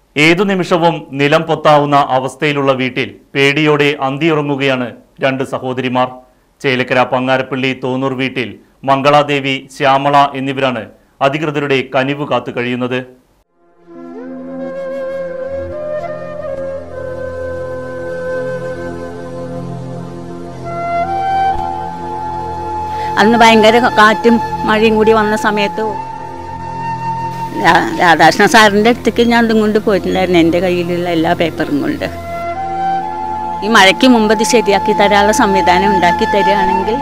ഏതു നിമിഷവും നിലം പൊത്താവുന്ന അവസ്ഥയിലുള്ള വീട്ടിൽ പേടിയോടെ അന്തിയുറങ്ങുകയാണ് രണ്ട് സഹോദരിമാർ. ചേലക്കര പങ്ങാരപ്പള്ളി തോന്നൂർ വീട്ടിൽ മംഗളാദേവി, ശ്യാമള എന്നിവരാണ് അധികൃതരുടെ കനിവ് കാത്തു കഴിയുന്നത്. അന്ന് ഭയങ്കര കാറ്റും മഴയും കൂടി വന്ന സമയത്ത് രാധാകൃഷ്ണൻ സാറിൻ്റെ അടുത്തേക്ക് ഞാൻ അതും കൊണ്ട് പോയിട്ടുണ്ടായിരുന്നു, എൻ്റെ കയ്യിലുള്ള എല്ലാ പേപ്പറും കൊണ്ട്. ഈ മഴയ്ക്ക് മുമ്പ് ഇത് ശരിയാക്കി തരാനുള്ള സംവിധാനം ഉണ്ടാക്കി തരികയാണെങ്കിൽ.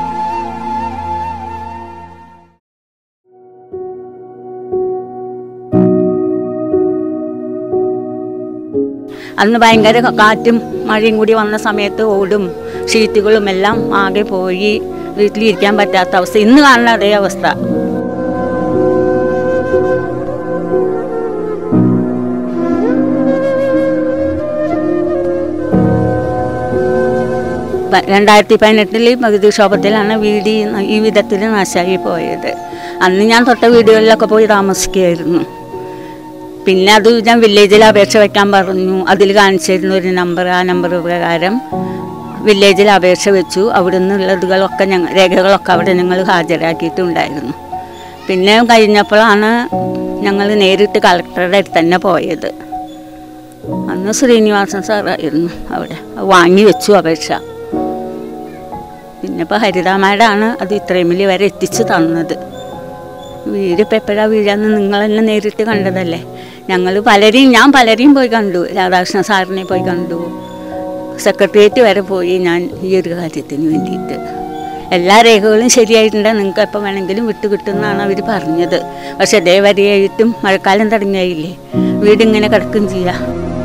അന്ന് ഭയങ്കര കാറ്റും മഴയും കൂടി വന്ന സമയത്ത് ഓടും ഷീറ്റുകളും എല്ലാം ആകെ പോയി വീട്ടിലിരിക്കാൻ പറ്റാത്ത അവസ്ഥ. ഇന്ന് കാണുന്ന അതേ അവസ്ഥ. രണ്ടായിരത്തി 2018 പ്രകൃതിക്ഷോഭത്തിലാണ് വീട് ഈ വിധത്തിൽ നാശമായി പോയത്. അന്ന് ഞാൻ തൊട്ട വീടുകളിലൊക്കെ പോയി താമസിക്കുകയായിരുന്നു. പിന്നെ അത് ഞാൻ വില്ലേജിൽ അപേക്ഷ വയ്ക്കാൻ പറഞ്ഞു. അതിൽ കാണിച്ചിരുന്ന ഒരു നമ്പർ, ആ നമ്പർ പ്രകാരം വില്ലേജിൽ അപേക്ഷ വെച്ചു. അവിടെ നിന്നുള്ളതുകളൊക്കെ രേഖകളൊക്കെ അവിടെ ഞങ്ങൾ ഹാജരാക്കിയിട്ടുണ്ടായിരുന്നു. പിന്നെ കഴിഞ്ഞപ്പോഴാണ് ഞങ്ങൾ നേരിട്ട് കളക്ടറുടെ അടുത്ത് തന്നെ പോയത്. അന്ന് ശ്രീനിവാസൻ സാറായിരുന്നു അവിടെ. വാങ്ങി വെച്ചു അപേക്ഷ. പിന്നെ ഇപ്പോൾ ഹരിതാമായിട്ടാണ് അത് ഇത്രയും വലിയ വരെ എത്തിച്ച് തന്നത്. വീട് ഇപ്പം എപ്പോഴാണ് വീഴാന്ന് നിങ്ങൾ തന്നെ നേരിട്ട് കണ്ടതല്ലേ. ഞാൻ പലരെയും പോയി കണ്ടു. രാധാകൃഷ്ണൻ സാറിനെ പോയി കണ്ടു. സെക്രട്ടേറിയറ്റ് വരെ പോയി ഞാൻ ഈ ഒരു കാര്യത്തിന് വേണ്ടിയിട്ട്. എല്ലാ രേഖകളും ശരിയായിട്ടുണ്ട്, നിങ്ങൾക്ക് എപ്പോൾ വേണമെങ്കിലും വിട്ടുകിട്ടുമെന്നാണ് അവർ പറഞ്ഞത്. പക്ഷെ ഇതേവരെയായിട്ടും മഴക്കാലം തുടങ്ങിയായില്ലേ, വീടിങ്ങനെ കിടക്കും ചെയ്യാം.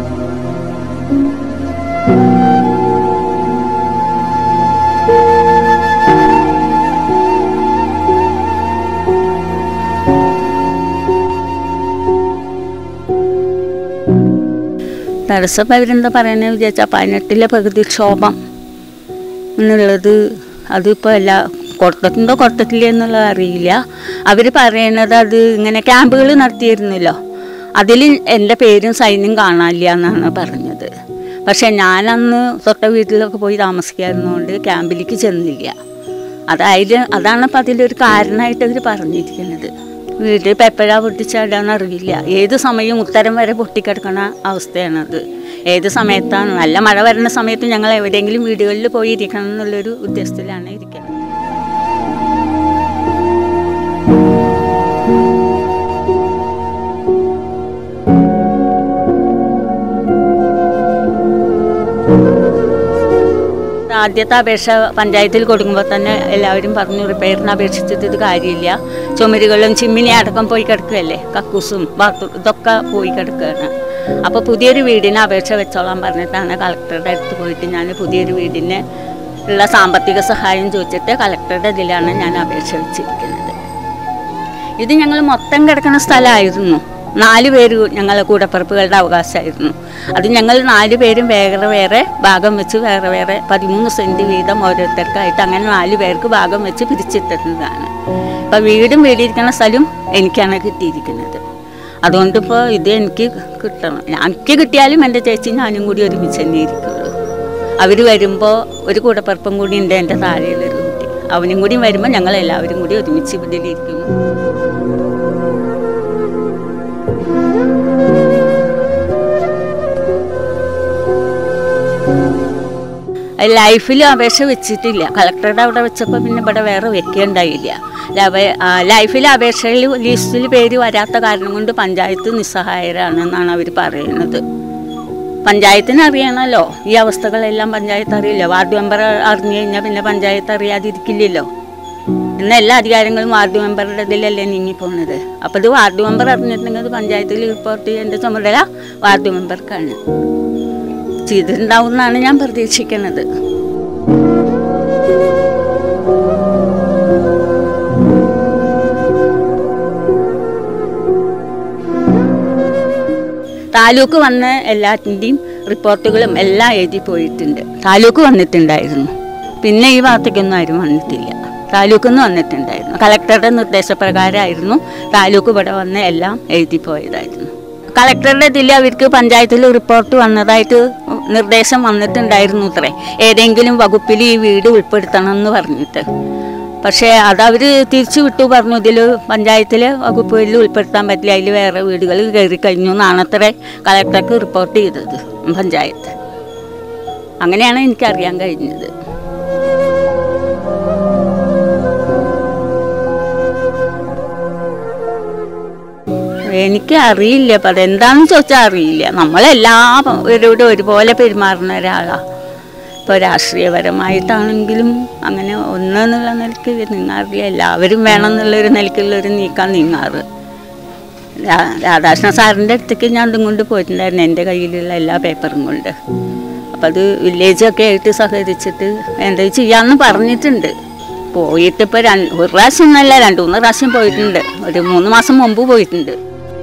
തടസ്സം അവരെന്താ പറയുന്നത് വിചാരിച്ചാൽ 18 പ്രകൃതിക്ഷോഭം എന്നുള്ളത് അതിപ്പോൾ കൊടുത്തിട്ടില്ല എന്നുള്ളത് അറിയില്ല. അവർ പറയണത് അത് ഇങ്ങനെ ക്യാമ്പുകൾ നടത്തിയിരുന്നല്ലോ, അതിൽ എൻ്റെ പേരും സൈനും കാണാനില്ല എന്നാണ് പറഞ്ഞത്. പക്ഷേ ഞാനന്ന് തൊട്ട വീട്ടിലൊക്കെ പോയി താമസിക്കായിരുന്നതുകൊണ്ട് ക്യാമ്പിലേക്ക് ചെന്നില്ല. അതാണ് അപ്പം അതിലൊരു കാരണമായിട്ട് അവർ പറഞ്ഞിരിക്കുന്നത്. വീട്ടിൽ ഇപ്പം എപ്പോഴാണ് പൊട്ടിച്ചാടാന്ന് അറിയില്ല. ഏത് സമയവും ഉത്തരം വരെ പൊട്ടിക്കിടക്കണ അവസ്ഥയാണത്. ഏത് സമയത്താണ് നല്ല മഴ വരുന്ന സമയത്ത് ഞങ്ങൾ എവിടെയെങ്കിലും വീടുകളിൽ പോയി ഇരിക്കണം എന്നുള്ളൊരു ഉദ്ദേശത്തിലാണ് ഇരിക്കുന്നത്. ആദ്യത്തെ അപേക്ഷ പഞ്ചായത്തിൽ കൊടുക്കുമ്പോൾ തന്നെ എല്ലാവരും പറഞ്ഞു റിപ്പയറിന് അപേക്ഷിച്ചിട്ട് ഇത് കാര്യമില്ല, ചുമരുകളും ചിമ്മിനി അടക്കം പോയി കിടക്കുകയല്ലേ, കക്കൂസും ബാത്റൂം ഇതൊക്കെ പോയി കിടക്കുകയാണ്. അപ്പോൾ പുതിയൊരു വീടിന് അപേക്ഷ വെച്ചോളാൻ പറഞ്ഞിട്ടാണ് കളക്ടറുടെ അടുത്ത് പോയിട്ട് ഞാൻ പുതിയൊരു വീടിന് ഉള്ള സാമ്പത്തിക സഹായം ചോദിച്ചിട്ട് കളക്ടറുടെ ഇതിലാണ് ഞാൻ അപേക്ഷ വെച്ചിരിക്കുന്നത്. ഇത് ഞങ്ങൾ മൊത്തം കിടക്കുന്ന സ്ഥലമായിരുന്നു. 4 പേര് ഞങ്ങളെ കൂടപ്പിറപ്പുകളുടെ അവകാശമായിരുന്നു. അത് ഞങ്ങൾ 4 പേരും വേറെ വേറെ ഭാഗം വെച്ച് വേറെ വേറെ 13 സെൻറ്റ് വീതം ഓരോരുത്തർക്കായിട്ട് അങ്ങനെ 4 പേർക്ക് ഭാഗം വെച്ച് പിരിച്ചിട്ടിരുന്നതാണ്. അപ്പോൾ വീടിരിക്കുന്ന സ്ഥലം എനിക്കാണ് കിട്ടിയിരിക്കുന്നത്. അതുകൊണ്ടിപ്പോൾ ഇത് എനിക്ക് കിട്ടണം. എനിക്ക് കിട്ടിയാലും എൻ്റെ ചേച്ചി ഞാനും കൂടി ഒരുമിച്ച് തന്നെ ഇരിക്കുള്ളൂ. അവർ വരുമ്പോൾ ഒരു കൂടപ്പിറപ്പും കൂടി ഉണ്ട് എൻ്റെ താഴെയുള്ളൊരു കുട്ടി. അവനും കൂടി വരുമ്പോൾ ഞങ്ങൾ എല്ലാവരും കൂടി ഒരുമിച്ച് ഇവിടെ ഇരിക്കുന്നു. ലൈഫിൽ അപേക്ഷ വെച്ചിട്ടില്ല. കളക്ടറുടെ അവിടെ വെച്ചപ്പോൾ പിന്നെ ഇവിടെ വേറെ വെക്കേണ്ടായില്ല. ലൈഫിൽ അപേക്ഷയിൽ ലിസ്റ്റിൽ പേര് വരാത്ത കാരണം കൊണ്ട് പഞ്ചായത്ത് നിസ്സഹായരാണെന്നാണ് അവർ പറയുന്നത്. പഞ്ചായത്തിന് അറിയണമല്ലോ ഈ അവസ്ഥകളെല്ലാം. പഞ്ചായത്ത് അറിയില്ല. വാർഡ് മെമ്പർ അറിഞ്ഞു കഴിഞ്ഞാൽ പിന്നെ പഞ്ചായത്ത് അറിയാതിരിക്കില്ലല്ലോ. ഇന്ന് എല്ലാ അധികാരങ്ങളും വാർഡ് മെമ്പറുടെ ഇതിലല്ലേ നീങ്ങിപ്പോകുന്നത്. അപ്പോൾ ഇത് വാർഡ് മെമ്പർ അറിഞ്ഞിട്ടുണ്ടെങ്കിൽ അത് പഞ്ചായത്തിൽ റിപ്പോർട്ട് ചെയ്യേണ്ട ചുമതല വാർഡ് മെമ്പർക്കാണ്. ചെയ്തിട്ടുണ്ടാവും എന്നാണ് ഞാൻ പ്രതീക്ഷിക്കുന്നത്. താലൂക്ക് വന്ന് എല്ലാത്തിൻ്റെയും റിപ്പോർട്ടുകളും എല്ലാം എഴുതി പോയിട്ടുണ്ട്. താലൂക്ക് വന്നിട്ടുണ്ടായിരുന്നു. പിന്നെ ഈ ഭാഗത്തേക്കൊന്നും ആരും വന്നിട്ടില്ല. താലൂക്കിൽ നിന്ന് വന്നിട്ടുണ്ടായിരുന്നു. കളക്ടറുടെ നിർദ്ദേശപ്രകാരമായിരുന്നു താലൂക്ക് ഇവിടെ വന്ന് എല്ലാം എഴുതി പോയതായിരുന്നു. കളക്ടറുടെ ഇതിൽ അവർക്ക് പഞ്ചായത്തിൽ റിപ്പോർട്ട് വന്നതായിട്ട് നിർദ്ദേശം വന്നിട്ടുണ്ടായിരുന്നു അത്രേ, ഏതെങ്കിലും വകുപ്പിൽ ഈ വീട് ഉൾപ്പെടുത്തണം എന്ന് പറഞ്ഞിട്ട്. പക്ഷേ അതവർ തിരിച്ചു വിട്ടു, പറഞ്ഞു ഇതിൽ പഞ്ചായത്തിലെ വകുപ്പുകളിൽ ഉൾപ്പെടുത്താൻ പറ്റില്ല, അതിൽ വേറെ വീടുകൾ കയറി കഴിഞ്ഞു എന്നാണത്രേ കളക്ടർക്ക് റിപ്പോർട്ട് ചെയ്തത് പഞ്ചായത്ത്. അങ്ങനെയാണ് എനിക്കറിയാൻ കഴിഞ്ഞത്. എനിക്ക് അറിയില്ല, അപ്പം അതെന്താണെന്ന് ചോദിച്ചാൽ അറിയില്ല. നമ്മളെല്ലാവരോടും ഒരുപോലെ പെരുമാറുന്ന ഒരാളാണ്. ഇപ്പോൾ രാഷ്ട്രീയപരമായിട്ടാണെങ്കിലും അങ്ങനെ ഒന്നെന്നുള്ള നിലയ്ക്ക് നീങ്ങാറില്ല, എല്ലാവരും വേണമെന്നുള്ളൊരു നിലയ്ക്കുള്ളൊരു നീക്കാൻ നീങ്ങാറ്. രാധാകൃഷ്ണ സാറിൻ്റെ അടുത്തേക്ക് ഞാൻ ഇതും കൊണ്ട് പോയിട്ടുണ്ടായിരുന്നു, എൻ്റെ കയ്യിലുള്ള എല്ലാ പേപ്പറും കൊണ്ട്. അപ്പം അത് വില്ലേജൊക്കെ ആയിട്ട് സഹകരിച്ചിട്ട് എന്താ ചെയ്യാമെന്ന് പറഞ്ഞിട്ടുണ്ട്. പോയിട്ടിപ്പോൾ ഒരു പ്രാവശ്യം ഒന്നല്ല, 2-3 പ്രാവശ്യം പോയിട്ടുണ്ട്. ഒരു 3 മാസം മുമ്പ് പോയിട്ടുണ്ട്.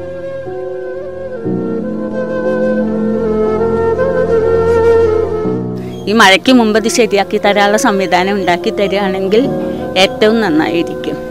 ഈ മഴയ്ക്ക് മുമ്പ് ഇത് ശരിയാക്കി തരാനുള്ള സംവിധാനം ഉണ്ടാക്കി തരികയാണെങ്കിൽ ഏറ്റവും നന്നായിരിക്കും.